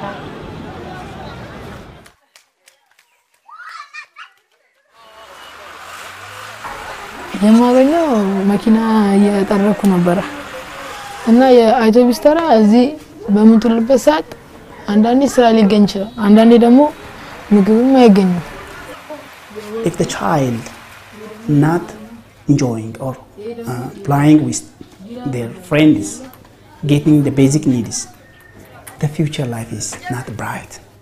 የማገኘው መኪና እየጠረኩ ነበር እና የአውቶቡስ ተራ እዚህ በምትልበት ሰዓት አንዳንዴ ስራ ሊገኝ ይችላል አንዳንዴ ደግሞ ምግብም አይገኝም if the child not enjoying or playing with their friends getting the basic needs the future life is not bright